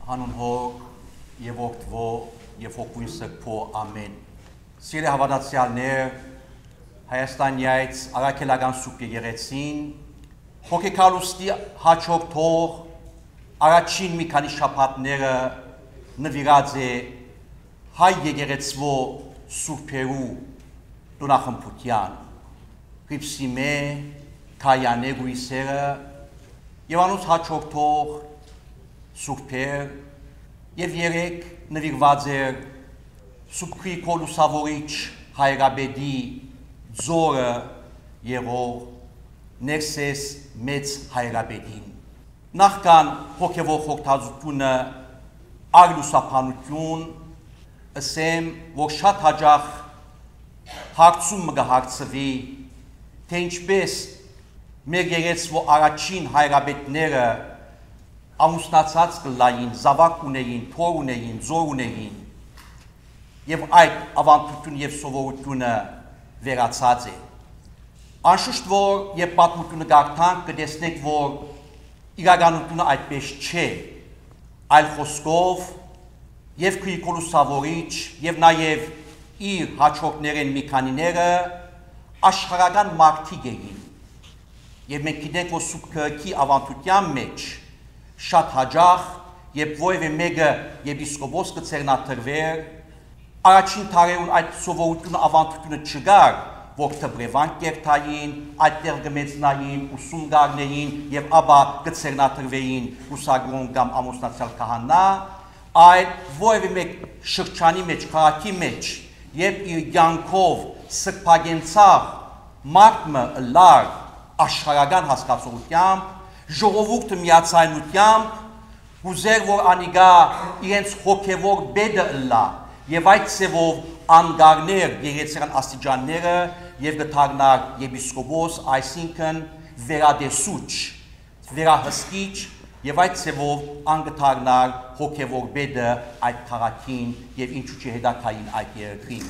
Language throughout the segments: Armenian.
Հանուն Հոր եւ Որդվո եւ Հոգուն Սրբո ամեն։ Սիրելի հավատացյալներ, Հայաստանյայց Արաքելական Սուրբ Եկեղեցին հոգեկալուստի հաջորդ օր առաջին մի քանի շաբաթները նվիրած է հայ եկեղեցվո սուրբերու տոնախմբության, Պրիպսիմե, Քայանե գույսերը եւ անոնց հաջորդ օր սուրբեր եւ երեք նվիրված էր Սուրբ Գրիգոր Լուսավորիչ Հայրաբեդի ձորը եղող Ներսես մեծ Հայրաբեդին։ Նախքան հոգևոր խորհրդածությունը արգլուսապանություն ասեմ, որ շատ հաճախ հարցում կհարցվի, թե ինչպես մեր եկեղեցու առաջին հայրաբեդները ամուսնացած կլային, զավակ ունեին, թոր ունեին, ձոր ունեին, եւ այդ ավանդություն եւ սովորությունը վերացած է։ Անշուշտ որ երբ պատմությունը գաղթանք կտեսնենք, որ իրականությունը այդպես չէ, այլ խոսքով եւ Գրիգոր Լուսավորիչ եւ նաեւ իր հաջորդներեն մի քանիները աշխարհական մարդիկ էին։ Եվ մենք գիտենք, որ Սուրբ Գրքի ավանդության մեջ շատ հաճախ, երբ որևէ մեկը եպիսկոպոս կցերնադրվեր, առաջին տարեուն այդ սովորությունը ավանդությունը չկար, որ թբրևան կերտային, այդտեղ կմեծնային, ուսում գարնեին եւ ապա կցերնադրվեին ուսագրոն կամ ամուսնացյալ քահանա, այլ որևէ մեկ շրջանի մեջ, քաղաքի մեջ, երբ իր կյանքով սրբագենցավ մարդը լար աշխարհական հասկացողությամբ, ժողովուրդը միացայնությամբ ուզեր, որ անիգա իրենց հոգևոր բեդը լա եւ այդ ծևով անգարներ եկեղեցական աստիճանները եւ գտարնար եպիսկոպոս, այսինքն վերադեսուչ, վերահսկիչ եւ այդ ծևով անգտարնար հոգևոր բեդը այդ քաղաքին եւ ինչու՞ չէ հետաքային այդ երկրին։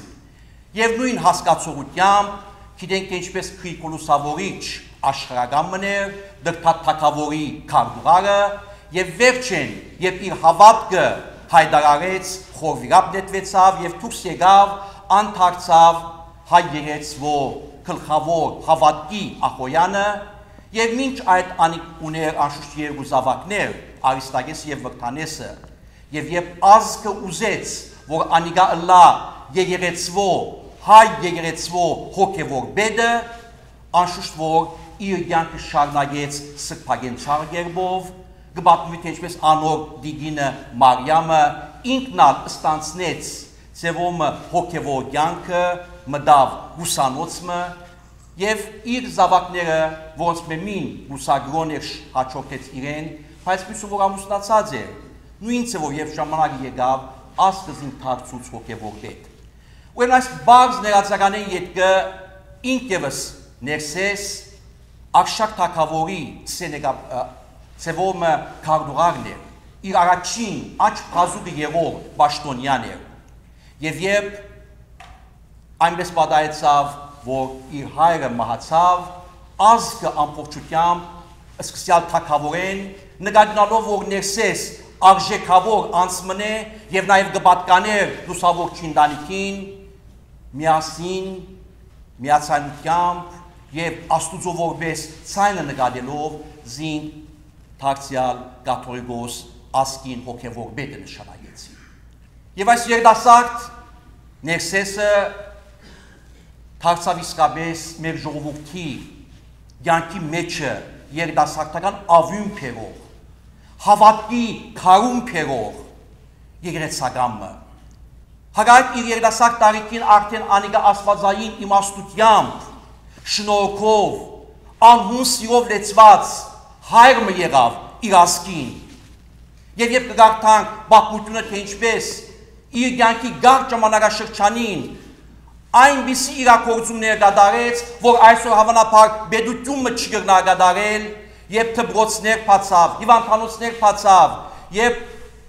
Եվ նույն հասկացողությամբ գիտենք ինչպես Գրիգոր Լուսավորիչ աշխարհական մներ, դրթատ թագավորի քարտուղարը եւ վերջեն, երբ իր հավատքը հայտարարեց, խորվիրապ նետվեցավ եւ դուրս եկավ, անդարձավ հայ եկեղեցու գլխավոր հավատքի Ախոյանը եւ մինչ այդ անիկ ուներ անշուշտ երկու զավակներ, Արիստագեսը եւ Վրթանեսը, եւ երբ ազգը ուզեց, որ անիգա ըլլա եկեղեցու հայ եկեղեցու հոգևոր բեդը, անշուշտ որ իր կյանքը շարունակեց սրբագենցար կերպով, կպատմվի թե ինչպես անոր դիգինը Մարիամը ինքն ալ ստանցնեց ձևոմը հոգևոր կյանքը, մտավ հուսանոցը եւ իր զավակները, որոնց մեմին հուսագրոն էր հաջորդեց իրեն, բայց մյուսը որ ամուսնացած էր, նույն ձևով եւ ժամանակ եկավ ասկզին թարցուց հոգևոր բեդ։ Ուրեմն այս բարձ ներածականային ետքը ինքևս Ներսես Աշակ թագավորի ծևոմը քարտուղարն էր, իր առաջին աջ բազուկը եղող պաշտոնյան էր, եւ երբ այնպես պատահեցավ, որ իր հայրը մահացավ, ազգը ամբողջությամբ սկսյալ թագավորեն, նկատելով որ Ներսես արժեքավոր անձմն է եւ նաեւ կպատկաներ լուսավոր ընտանիքին, միասին, միացանությամբ եւ Աստուծո որպես ցայնը նկատելով զին դարձյալ կաթողիկոս ասկին հոգևոր բեդը նշանակեցին։ Եվ այս երիտասարդ Ներսեսը դարձավ իսկապես մեր ժողովրդի կյանքի մեջը երիտասարդական ավյուն փերող, հավատքի քարում փերող եկեղեցակամը։ Հակառակ իր երիտասարդ տարիքին արդեն անիկա աստվածային իմաստությամբ, շնորհքով, անհուն սիրով լեցված հայրը եղավ իր ազգին։ Եվ երբ կգաղթանք պատմությունը թե ինչպես իր կյանքի գարտ ժամանակաշրջանին այնպիսի իրագործումներ կատարեց, որ այսօր հավանաբար բեդությունը չկրնա կատարել, երբ դպրոցներ բացավ, հիվանդանոցներ բացավ, երբ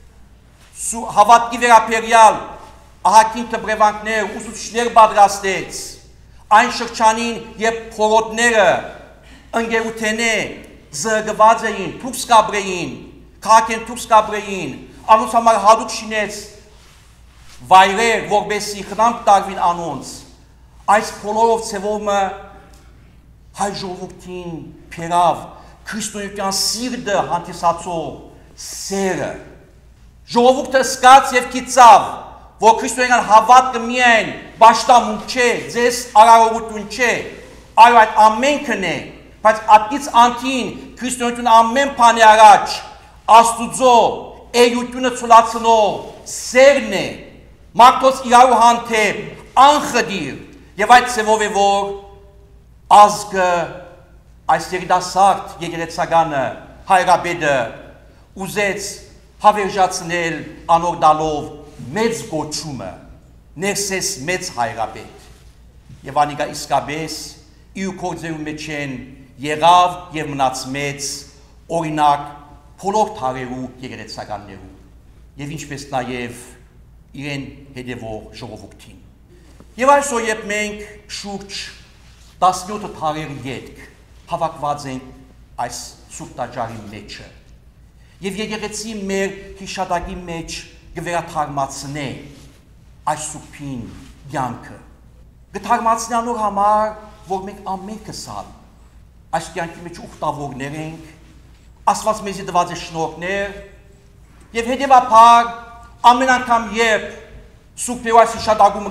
հավատքի վերաբերյալ ահագին տպրևանքներ, ուսուցիչներ պատրաստեց, այն շրջանին, երբ փորոտները ընկերութենե զրկված էին, դուրս կապրեին, քաղաքեն դուրս գաբրեին, անոնց համար հատուկ շինեց վայրեր, որբեսի խնամք տարվին անոնց, այս բոլորով ցևորը հայ ժողովրդին փերավ քրիստոնեական սիրտը հանդիսացող սերը ժողովուրդը սկաց եւ կիծավ որ քրիստոնեական հավատքը միայն պաշտամունք չէ, ձեզ արարողություն չէ, այլ այդ ամենքն է, բայց ատից անտին քրիստոնեություն ամեն բանի առաջ Աստուծո էությունը ցույցացնող սերն է, մարդոց իրարու հանդեպ անխդիր եւ այդ ցևով է որ ազգը այս երիտասարդ եկեղեցականը հայրաբեդը ուզեց հավերժացնել անոր դալով մեծ գոչումը ներսես մեծ հայրաբեդ եւ անիկա իսկապես իր կորձերու մեջ են եղավ եւ մնաց մեծ օրինակ բոլոր թարերու եկեղեցականներու եւ ինչպես նաեւ իրեն հետևող ժողովրդին եւ այսօր երբ մենք շուրջ 17 թարերի ետք հավաքված ենք այս սուրբ տաճարի մեջը եւ եկեղեցի մեր հիշատակի մեջ գվերաթարմացնե այս սուրբին կյանքը գթարմացնի անոր համար որ մենք ամենքս այս կյանքի մեջ ուխտավորներ ենք Աստված մեզի տված է շնորհքներ եւ հետեւաբար ամեն անգամ երբ սուրբերու այս հիշատակումը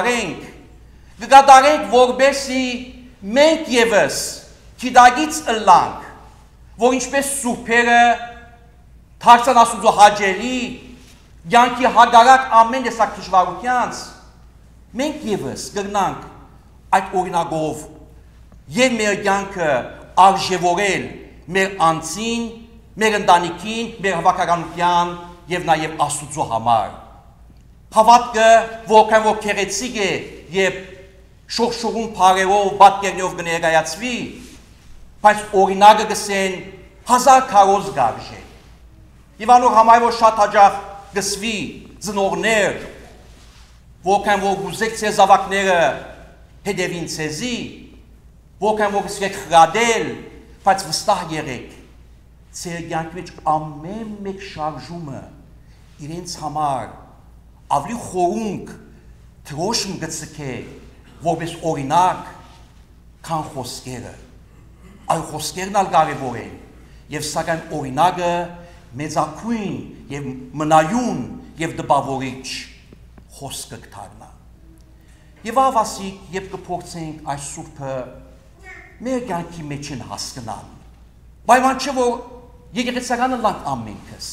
կգադարենք որբեսի մենք եւս գիտագից ըլլանք որ ինչպես սուրբերը դարձան Աստուծո հաճելի կյանքի հագարակ ամեն տեսակ դժվարությանց մենք եւս կգնանք այդ օրինակով եւ մեր կյանքը արժեվորել մեր անձին, մեր ընտանիքին, մեր հավաքականության եւ նաեւ Աստուծո համար։ Հավատքը որքան որ քերեցիկ է եւ շողշողուն բարերով պատկերներով կներկայացվի, բայց օրինակը գսեն 1000 քարոզ գարժե։ Եվ անոր համար որ շատ հաջող գսվի ծնողներ, որքան որ գուզեք ձեզ ավակները հետևին ցեզի, որքան որ գսվեք խրադել, բայց վստահ եղեք, ձեր կյանքի մեջ ամեն մեկ շարժումը իրենց համար ավելի խորունկ դրոշմ գծկե, որպես օրինակ, քան խոսքերը։ Այլ խոսքերն ալ կարևոր են, եւ սակայն օրինակը մեծակույն եւ մնայուն եւ դպավորիչ խոսքը կդառնա։ Եվ ավասիկ, երբ կփորձենք այս սուրբը մեր կյանքի մեջ են հասկանալ, պայման չէ որ եկեղեցականը լանք ամենքս,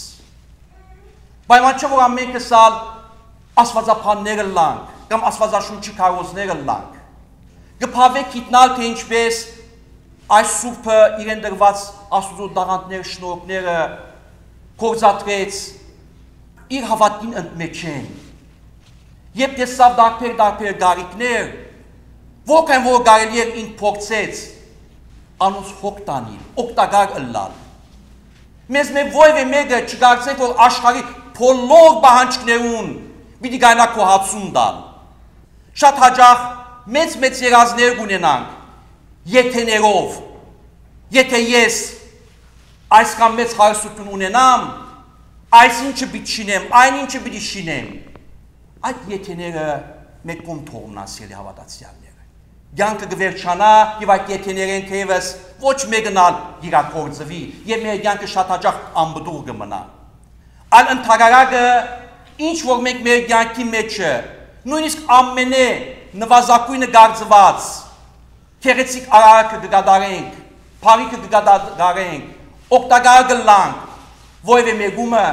պայման չէ որ ամենքս ալ աստվածապանները լանք, կամ աստվածաշունչի քարոզները լանք, կփավեք գիտնալ թե ինչպես այս սուրբը իրեն դրված Աստուծո դաղանդները շնորհքները կործատրեց իր հավատքին ընդմեջեն, երբ տեսավ դարբեր գարիկներ, որքան որ կարելի էր ինք փորձեց անոնց հոգ տանիլ, օգտակար ըլլալ։ Մեզ մեր ովևէ մեկը չկարծենք, որ աշխարհի բոլոր պահանջներուն պիտի գանա կոհացում տալ։ Շատ հաճախ մեծ երազներ ունենանք, եթեներով, եթե ես այսքան մեծ հարստություն ունենամ, այսինչը պիտի շինեմ, այնինչը պիտի շինեմ։ Այդ եթեները մեկ կողմ թողնան սիրելի հավատացյալներ։ Կյանքը կվերջանա եւ այդ եթեներեն թեւս ոչ մեկն ալ իրակորձվի եւ մեր կյանքը շատ հաճախ անբդուր կմնա։ Այլ ընդհանրակը ինչ որ մենք մեր կյանքի մեջը նույնիսկ ամենե նվազագույնը գարձված քերեցիկ արարքը կգադարենք, փարիքը կգադարենք, օգտակար կլանք, որևէ մեկումը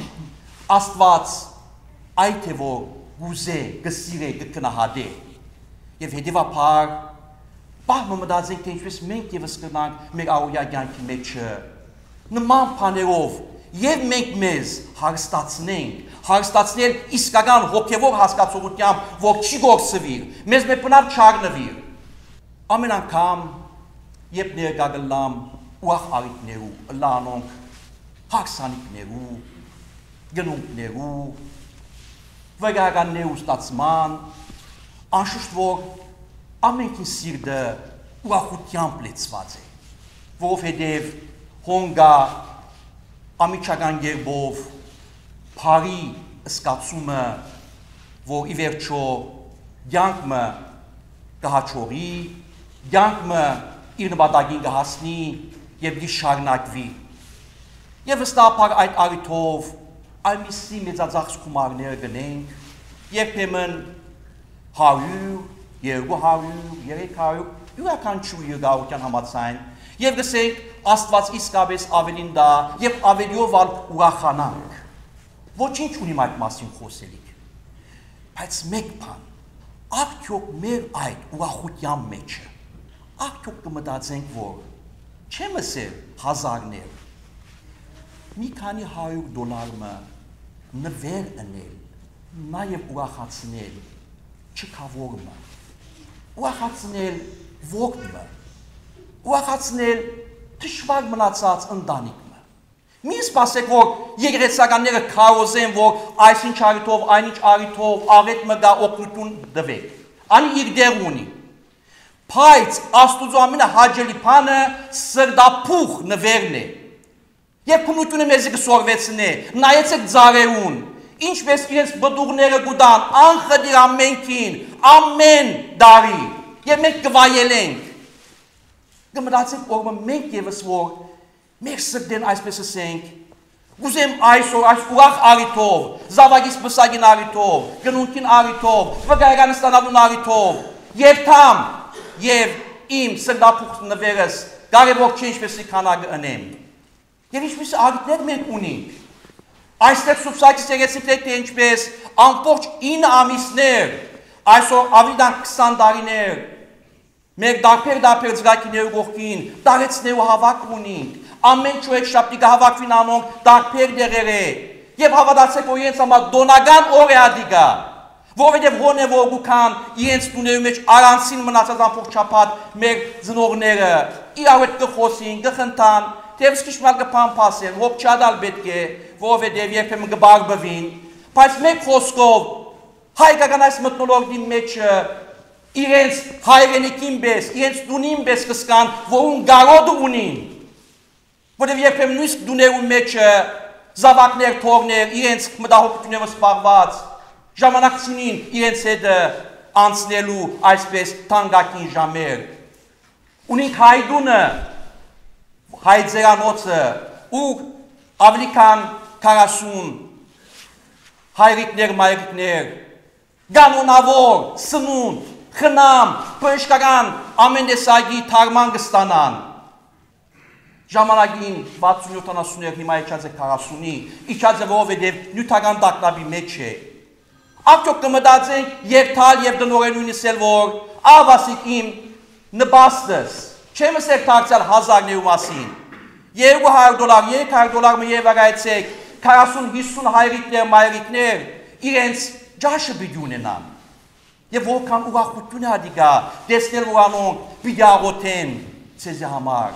Աստված այդ է որ գուզե, կսիրե, կքնահատե եւ հետեւաբար պահմը մտածենք թե ինչպես մենք եւս կնանք մեր առօրյա կյանքի մեջը նման բաներով եւ մենք մեզ հարստացնել իսկական հոգեվոր հասկացողությամբ, որ չի գործվի, մեզ մեր բնավ չառնվի։ Ամեն անգամ երբ ներկա գլամ ուրախ արիտներու, լանոնք, հարսանիքներու, գնունքներու, վեգարականներու ստացման, անշուշտ որ ամենքին սիրտը ուրախությամբ լեցված է, որովհետև հոնգա ամիջական գերբով բարի սկացումը, որ ի վերջո կյանքը կհաջողի, կյանքը իր նպատակին կհասնի եւ կշարունակվի։ Եվ վստահաբար այդ առիթով այդպիսի մեծածախս գումարներ գնենք, երբեմն 100, 200, 300 յուրաքանչյուր երկարության համաձայն, եւ գսենք Աստված իսկապես ավելին դա եւ ավելիով ուրախանանք։ Ոչինչ ունիմ այդ մասին խոսելիք, բայց մեկ բան, արդյոք մեր այդ ուրախության մեջը, արդյոք կմտածենք, որ չեմ ասել հազարներ, մի քանի $100 նվեր ընել, նաև ուրախացնել չքավորը, ուրախացնել ողջը, ուրախացնել թշվար մնացած ընտանիքը։ Մի սպասեք, որ եկեղեցականները քարոզեն, որ այսինչ առիթով, այնինչ առիթով աղետ մգա օգնություն դվեք։ Անի իր դեր ունի։ Բայց Աստուծո ամենահաճելի բանը սրտափուխ նվերն է։ Եվ քննությունը մեզ կսորվեցնե, նայեցեք ծառերուն, ինչպես իրենց բդուղները գուտան, անխդիր ամենքին, ամեն դարի, եւ մենք կվայելենք։ Կմտածենք, որ մենք եւս որ մեր սրտեն այսպես ասենք, ուզեմ այսօր այս ուրախ առիթով, զավակիս բսագին առիթով, գնունքին առիթով, վկայական ստանալուն առիթով, երթամ եւ իմ սրտափուխ նվերս կարևոր չէ ինչպես քանակը ընեմ։ Եվ ինչպես առիթներ մենք ունենք։ Այստեղ Սուփսակիս եկեցիկներ թե ինչպես ամբողջ 9 ամիսներ, այսօր ավիդան 20 տարիներ, մեր դարբեր ծրագիրների կողքին, տարեցնելու հավաք ունենք, ամեն ճոյեք շաբթի կհավաքվին անոնք դարբեր դեղերը, եւ հավատացեք, որ իրենց համար դոնական օր է ադիգա, որովհետեւ հոն է որ գուքան իրենց տուների մեջ առանցին մնացած ամբողջ շաբաթ մեր ծնողները իրար հետ կխոսին, կխնդան, թեև սկիզբալ կփամփասեն, հոգ չադալ պետք է, որովհետեւ երբեմն կբարբվին, բայց մեկ խոսքով հայկական այս մթնոլորտի մեջ իրենց հայրենիքին պես, իրենց տունին պես կսկան, որուն գարոդը ունին, որև երբեմն նույնիսկ դուներու մեջ զավակներ, թորներ, իրենց մտահոգություններով սպառված, ժամանակ չունին իրենց հետ անցնելու այսպես թանկագին ժամեր։ Ունենք հայդունը, հայձերանոցը, ու ավելի քան 40 հայրիկներ, մայրիկներ, գանոնավոր, սնունդ, խնամ, բժշկական ամեն տեսակի թարման կստանան։ Ժամանակին 60-70 հիմա իջած է 40-ի, իջած է որովհետև նյութական տագնապի մեջ է։ Արդյոք կմտածենք երթալ եւ դնորենույնս էլ որ ավասիկ իմ նպաստս, չեմ ասել դարձյալ հազարներու մասին, $200, $300 մի եվրայեցեք, 40-50 հայրիկներ, մայրիկներ, իրենց ջաշը պիտի ունենան։ Եվ որքան ուրախություն է ադիգա, տեսնել որ անոնք պիտի աղոթեն ցեզի համար։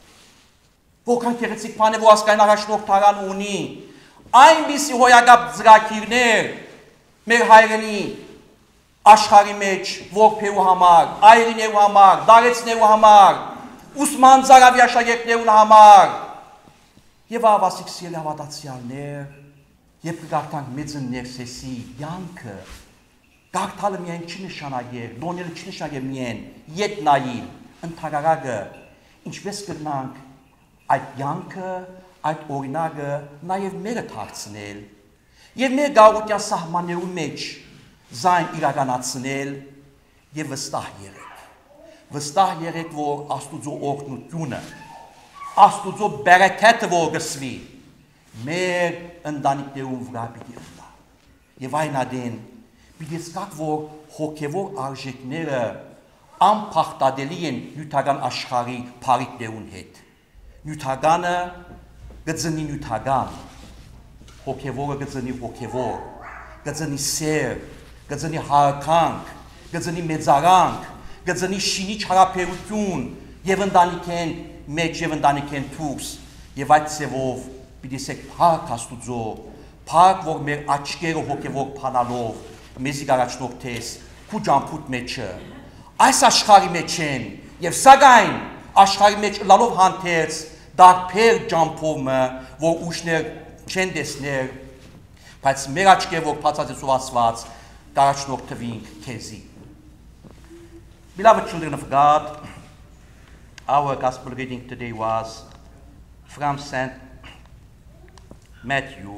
Որքան գեղեցիկ բան է որ ասկային առաջնորդարան ունի, այնպիսի հոյակապ ծրագիրներ մեր հայրենի աշխարհի մեջ ողբերու համար, այրինելու համար, դարեցնելու համար, ուսման ծարավի աշակերտներուն համար։ Եվ ավասիկ սիրելի հավատացյալներ, երբ կգարտանք մեծն ներսեսի յանքը, գարտալը միայն չի նշանագեր, դոնելը չի նշանագեր միայն, ետ նայիլ, ընդհարարագը, ինչպես կրնանք այդ յանքը, այդ օրինակը նաև մերը թարցնել, և մեր գաղության սահմաններու մեջ զայն իրականացնել և վստահ եղեք։ Վստահ եղեք, որ Աստուծո օրհնությունը, Աստուծո բերեքեթը որ գսվի, մեր ընտանիքներուն վրա պիտի ընտա։ Եվ այն ադեն պիտի զգաք, որ հոգևոր արժեքները անփախտադելի են նյութական աշխարհի փարիկներուն հետ։ Նյութականը գծնի նյութական, հոգևորը գծնի հոգևոր, գծնի սեր, գծնի հարկանք, գծնի մեծարանք, գծնի շինիչ հարաբերություն եւ ընտանիքեն մեջ եւ ընտանիքեն դուրս եւ այդ ծևով պիտի սեք փառք Աստուծո, փառք որ մեր աչքերը հոգևոր փանալով մեզի գարաչնորթես քու ջամփուտ մեջը այս աշխարհի մեջ են եւ սակայն աշխարհի մեջ լալով հանդերձ dar per jump-over vor ușner cendesner, pals meračke vor pațate suvasvați, darachnor teving kezi. Beloved children of God, our gospel reading today was from St. Matthew,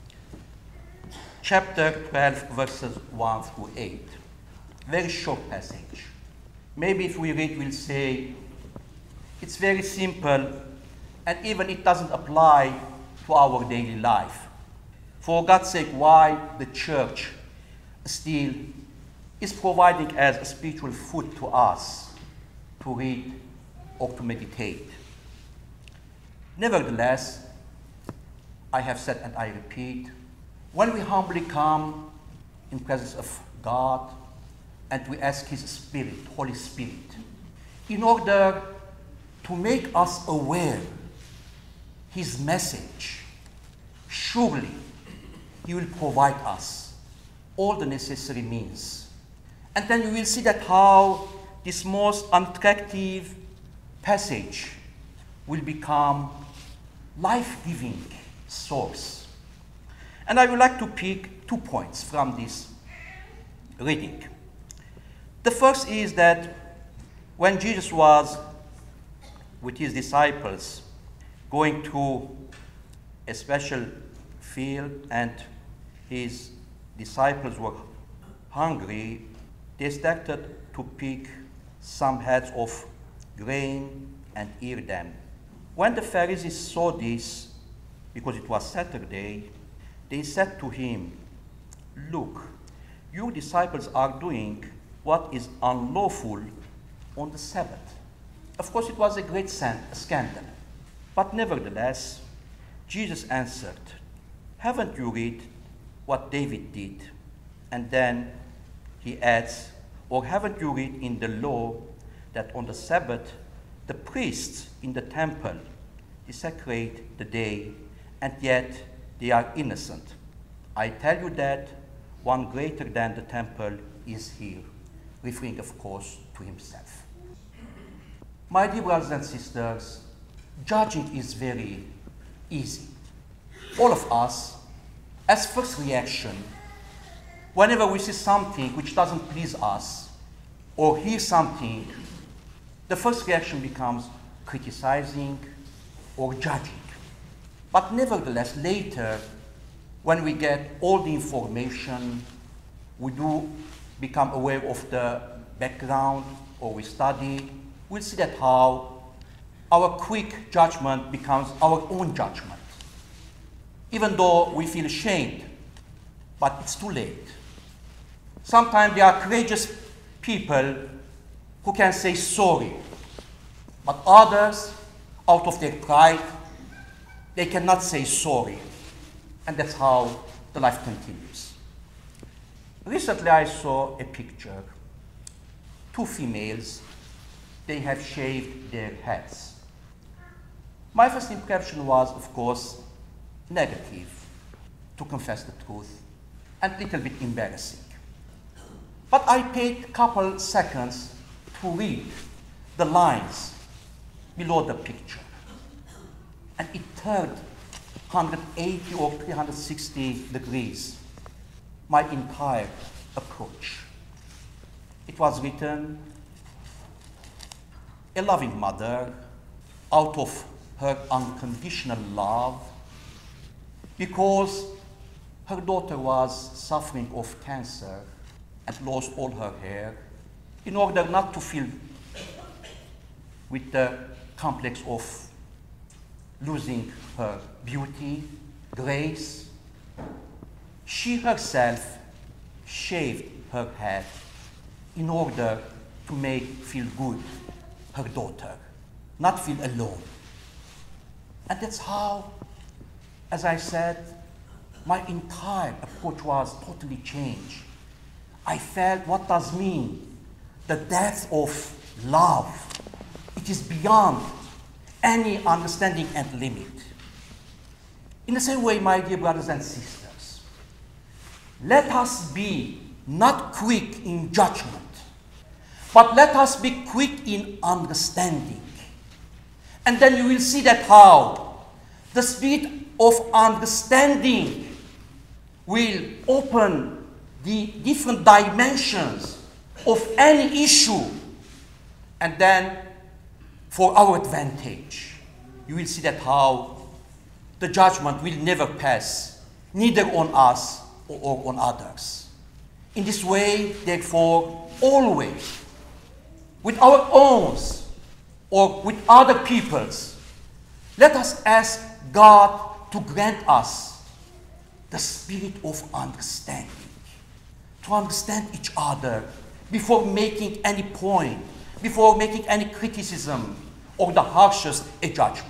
chapter 12, verses 1 through 8. Very short passage. Maybe if we read, we'll say, it's very simple, and even it doesn't apply to our daily life. For God's sake, why the church still is providing as a spiritual food to us to read or to meditate. Nevertheless, I have said and I repeat, when we humbly come in presence of God and we ask His Spirit, Holy Spirit, in order to make us aware His message, surely He will provide us all the necessary means. And then we will see that how this most unattractive passage will become life-giving source. And I would like to pick 2 points from this reading. The first is that when Jesus was with his disciples going to a special field and his disciples were hungry, they started to pick some heads of grain and eat them. When the Pharisees saw this, because it was Saturday, they said to him, "Look, your disciples are doing what is unlawful on the Sabbath." Of course, it was a great scandal. But nevertheless, Jesus answered, "Haven't you read what David did?" And then he adds, "Or haven't you read in the law that on the Sabbath the priests in the temple desecrate the day, and yet they are innocent? I tell you that one greater than the temple is here," referring, of course, to himself. My dear brothers and sisters, judging is very easy. All of us, as first reaction, whenever we see something which doesn't please us or hear something, the first reaction becomes criticizing or judging. But nevertheless, later, when we get all the information, we do become aware of the background or we study, we'll see that how our quick judgment becomes our own judgment. Even though we feel ashamed, but it's too late. Sometimes there are courageous people who can say sorry, but others, out of their pride, they cannot say sorry. And that's how the life continues. Recently I saw a picture. 2 females, they have shaved their heads. My first impression was, of course, negative, to confess the truth, and a little bit embarrassing. But I paid a couple seconds to read the lines below the picture, and it turned 180 or 360 degrees my entire approach. It was written, "A loving mother, out of her unconditional love, because her daughter was suffering of cancer and lost all her hair, in order not to feel with the complex of losing her beauty, grace, she herself shaved her head in order to make feel good her daughter, not feel alone." And that's how, as I said, my entire approach was totally changed. I felt what does mean the depth of love. It is beyond any understanding and limit. In the same way, my dear brothers and sisters, let us be not quick in judgment, but let us be quick in understanding. And then you will see that how the spirit of understanding will open the different dimensions of any issue, and then for our advantage. You will see that how the judgment will never pass, neither on us or on others. In this way, therefore, always, with our own or with other people's, let us ask God to grant us the spirit of understanding, to understand each other before making any point, before making any criticism or the harshest judgment.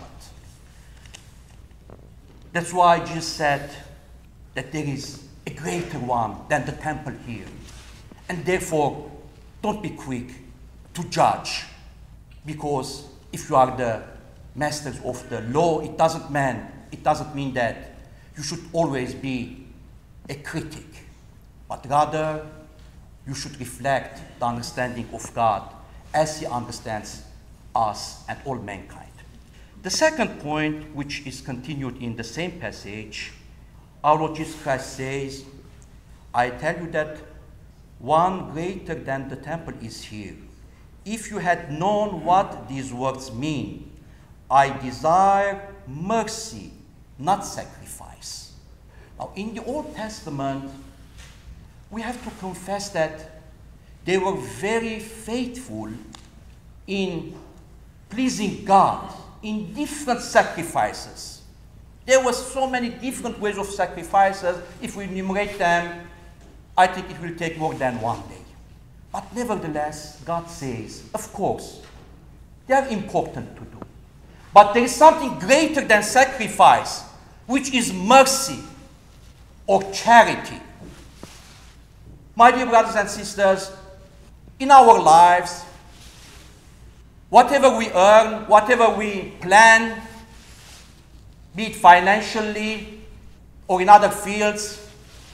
That's why Jesus said that there is a greater one than the temple here. And therefore, don't be quick to judge, because if you are the masters of the law, it doesn't mean that you should always be a critic, but rather you should reflect the understanding of God as He understands us and all mankind. The second point, which is continued in the same passage, our Lord Jesus Christ says, I tell you that one greater than the temple is here. If you had known what these words mean, I desire mercy, not sacrifice. Now, in the Old Testament, we have to confess that they were very faithful in pleasing God in different sacrifices. There were so many different ways of sacrifices. If we enumerate them, I think it will take more than one day. But nevertheless, God says, of course, they are important to do. But there is something greater than sacrifice, which is mercy or charity. My dear brothers and sisters, in our lives, whatever we earn, whatever we plan, be it financially or in other fields,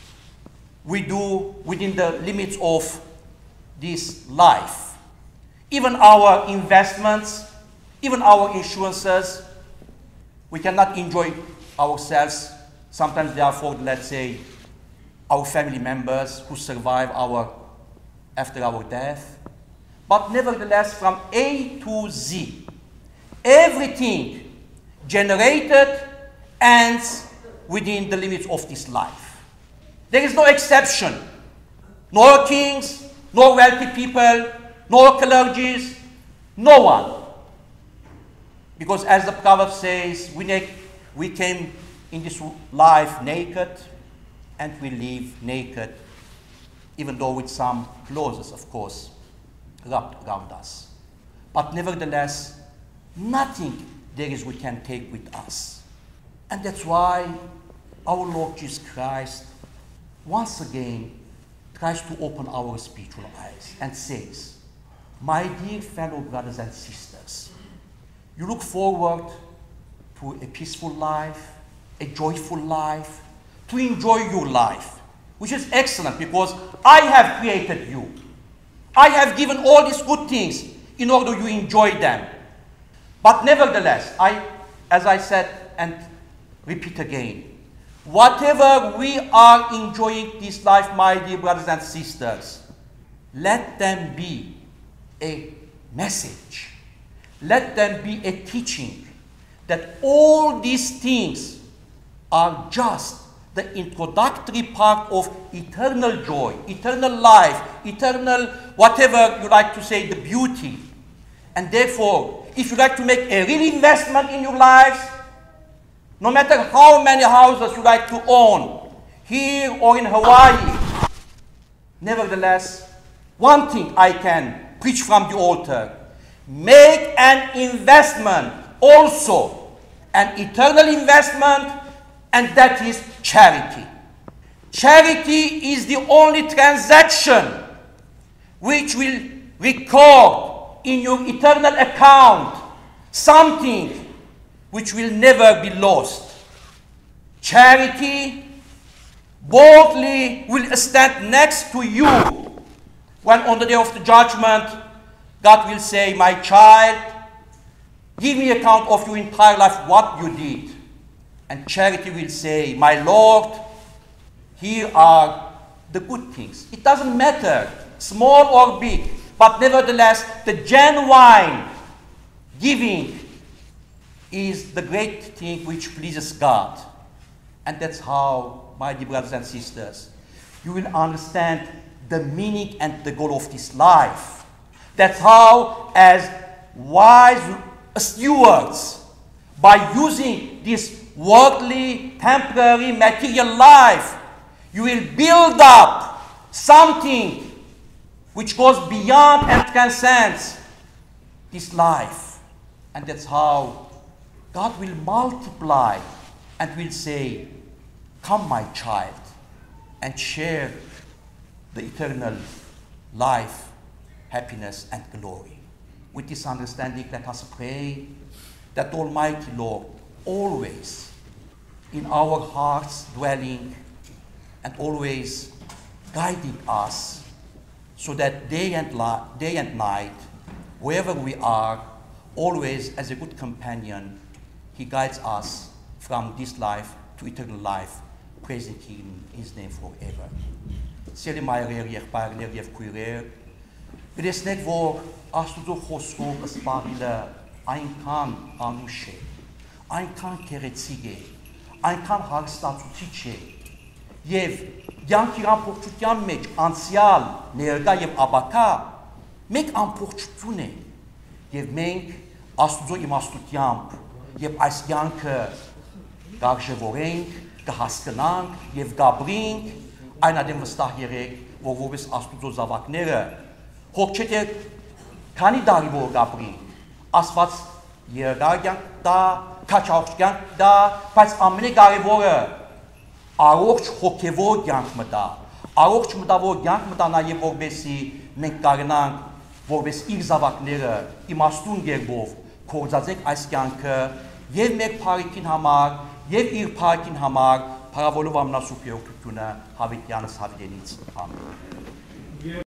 we do within the limits of this life. Even our investments, even our insurances, we cannot enjoy ourselves. Sometimes they are for, let's say, our family members who survive after our death. But nevertheless, from A to Z, everything generated ends within the limits of this life. There is no exception. Nor kings, nor wealthy people, nor clergies, no one. Because as the proverb says, we came in this life naked, and we leave naked, even though with some clothes, of course, wrapped around us. But nevertheless, nothing there is we can take with us. And that's why our Lord Jesus Christ once again tries to open our spiritual eyes and says, my dear fellow brothers and sisters, you look forward to a peaceful life, a joyful life, to enjoy your life, which is excellent because I have created you. I have given all these good things in order you enjoy them. But nevertheless, as I said and repeat again, whatever we are enjoying this life, my dear brothers and sisters, let them be a message. Let them be a teaching that all these things are just the introductory part of eternal joy, eternal life, eternal, whatever you like to say, the beauty. And therefore, if you like to make a real investment in your lives, no matter how many houses you like to own, here or in Hawaii, nevertheless, one thing I can preach from the altar: make an investment also, an eternal investment, and that is charity. Charity is the only transaction which will record in your eternal account something which will never be lost. Charity boldly will stand next to you when on the day of the judgment God will say, my child, Give me account of your entire life, what you did. And charity will say, my Lord, here are the good things. It doesn't matter, small or big, but nevertheless, the genuine giving is the great thing which pleases God. And that's how, my dear brothers and sisters, you will understand the meaning and the goal of this life. That's how, as wise stewards, by using this worldly, temporary, material life, you will build up something which goes beyond and transcends this life. And that's how God will multiply and will say, come my child, and share the eternal life, happiness, and glory. With this understanding, let us pray that Almighty Lord always in our hearts dwelling and always guiding us, so that day and night, wherever we are, always as a good companion, He guides us from this life to eternal life, praising Him, His name forever. Seli Mairer Yerpar Ner Yevkuirer, Gdes net vor astuzo khosro asparile ein kan anushe, ein kan keretzige, ein kan harstatutsiche, Եվ յանքի ամբողջության մեջ անցյալ, ներկա եւ ապագա մեկ ամբողջություն է, եւ մենք Աստծո իմաստությամբ եւ այս յանքը կարգժևորենք, կհասկանանք եւ կապրենք, այն adem վստահ եղեք, որ որպես Աստծո զավակները հոգ չէ քանի դարի որ կապրենք, Աստված երկար կյանք տա, քաչաղ կյանք տա, բայց ամենակարևորը առողջ հոգևոր կյանք մտա, առողջ մտավոր կյանք մտա նաև որպեսզի մենք կարողանանք որպես իր զավակները իմաստուն կերպով կործածենք այս կյանքը եւ մեր փառքին համար եւ իր փառքին համար փառավորով ամենասուրբ երողությունը հավիտյանս հավիտենից ամեն